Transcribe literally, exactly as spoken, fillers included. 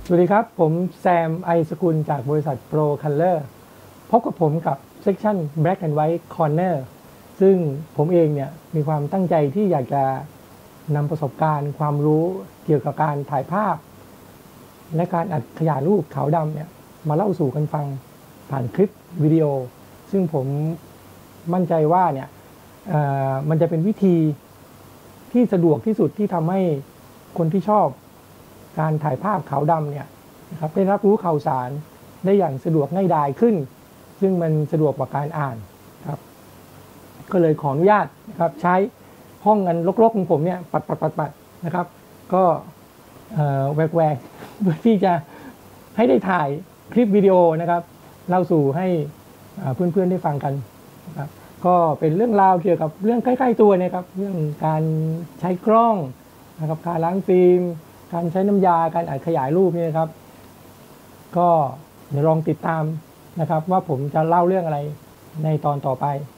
สวัสดีครับผมแซมไอสกุลจากบริษัท Pro Color พบกับผมกับเซกชัน Black and White Corner ซึ่งผมเองเนี่ยมีความตั้งใจที่อยากจะนำประสบการณ์ความรู้เกี่ยวกับการถ่ายภาพและการอัดขยายรูปขาวดำเนี่ยมาเล่าสู่กันฟังผ่านคลิปวิดีโอซึ่งผมมั่นใจว่าเนี่ยมันจะเป็นวิธีที่สะดวกที่สุดที่ทำให้คนที่ชอบการถ่ายภาพขาวดำเนี่ยนะครับได้รับรู้ข่าวสารได้อย่างสะดวกง่ายดายขึ้นซึ่งมันสะดวกกว่าการอ่านครับก็เลยขออนุญาตนะครับใช้ห้องอันรกๆของผมเนี่ยปัดปัดปัดปัดนะครับก็แหวกแหวกเพื่อที่จะให้ได้ถ่ายคลิปวิดีโอนะครับเล่าสู่ให้เพื่อนๆได้ฟังกันนะครับก็เป็นเรื่องราวเกี่ยวกับเรื่องใกล้ๆตัวนะครับเรื่องการใช้กล้องนะครับการล้างฟิล์มการใช้น้ำยาการอัดขยายรูปนี่นะครับก็เดี๋ยวลองติดตามนะครับว่าผมจะเล่าเรื่องอะไรในตอนต่อไป